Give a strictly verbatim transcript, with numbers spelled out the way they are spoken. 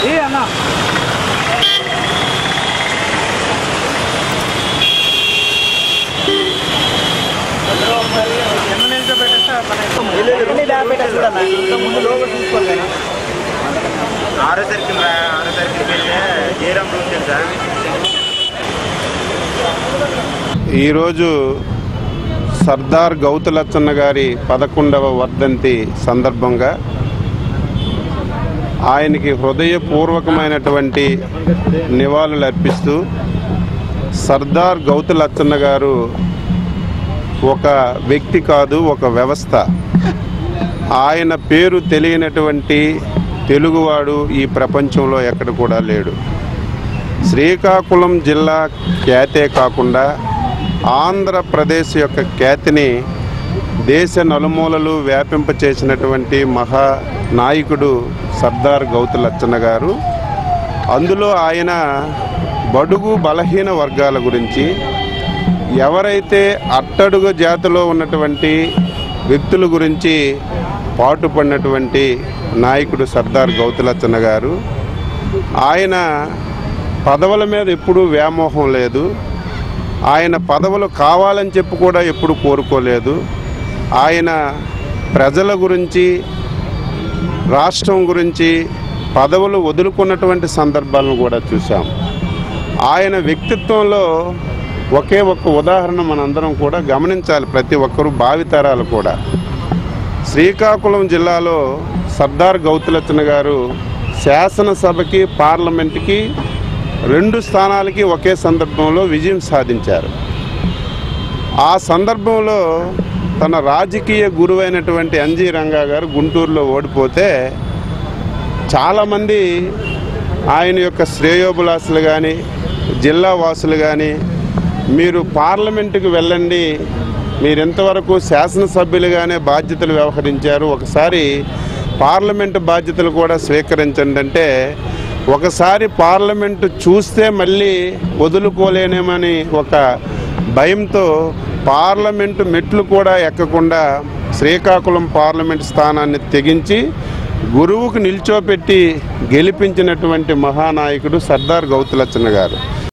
ఆరో సర్కిల్ ఆరో సర్కిల్కి వెళ్తే జయరాం రోజు సార్. ఈరోజు సర్దార్ గౌతులచ్చన్న గారి పదకొండవ వర్ధంతి సందర్భంగా ఆయనకి హృదయపూర్వకమైనటువంటి నివాళులు అర్పిస్తూ, సర్దార్ గౌతులచ్చన్న గారు ఒక వ్యక్తి కాదు, ఒక వ్యవస్థ. ఆయన పేరు తెలియనటువంటి తెలుగువాడు ఈ ప్రపంచంలో ఎక్కడ కూడా లేడు. శ్రీకాకుళం జిల్లా ఖ్యాతే కాకుండా ఆంధ్రప్రదేశ్ యొక్క ఖ్యాతిని దేశ నలుమూలలు వ్యాపింపచేసినటువంటి మహా నాయకుడు సర్దార్ గౌతులచ్చన్న గారు. అందులో ఆయన బడుగు బలహీన వర్గాల గురించి, ఎవరైతే అట్టడుగు జాతిలో ఉన్నటువంటి వ్యక్తుల గురించి పాటుపడినటువంటి నాయకుడు సర్దార్ గౌతులచ్చన్న గారు. ఆయన పదవుల మీద ఎప్పుడూ వ్యామోహం లేదు. ఆయన పదవులు కావాలని చెప్పి కూడా ఎప్పుడు కోరుకోలేదు. ఆయన ప్రజల గురించి, రాష్ట్రం గురించి పదవులు వదులుకున్నటువంటి సందర్భాలను కూడా చూసాం. ఆయన వ్యక్తిత్వంలో ఒకే ఒక్క ఉదాహరణ మనందరం కూడా గమనించాలి, ప్రతి ఒక్కరూ భావితరాలు కూడా. శ్రీకాకుళం జిల్లాలో సర్దార్ గౌతులచ్చన్న గారు శాసనసభకి, పార్లమెంటుకి రెండు స్థానాలకి ఒకే సందర్భంలో విజయం సాధించారు. ఆ సందర్భంలో తన రాజకీయ గురువైనటువంటి ఎన్జీ రంగా గారు గుంటూరులో ఓడిపోతే చాలామంది ఆయన యొక్క శ్రేయోభిలాషులు కానీ, జిల్లా వాసులు కానీ, మీరు పార్లమెంటుకి వెళ్ళండి, మీరు ఎంతవరకు శాసనసభ్యులుగానే బాధ్యతలు వ్యవహరించారు, ఒకసారి పార్లమెంటు బాధ్యతలు కూడా స్వీకరించండి అంటే, ఒకసారి పార్లమెంటు చూస్తే మళ్ళీ వదులుకోలేనేమని ఒక భయంతో పార్లమెంటు మెట్లు కూడా ఎక్కకుండా శ్రీకాకుళం పార్లమెంటు స్థానాన్ని తెగించి గురువుకు నిల్చోపెట్టి గెలిపించినటువంటి మహానాయకుడు సర్దార్ గౌతులచ్చన్న గారు.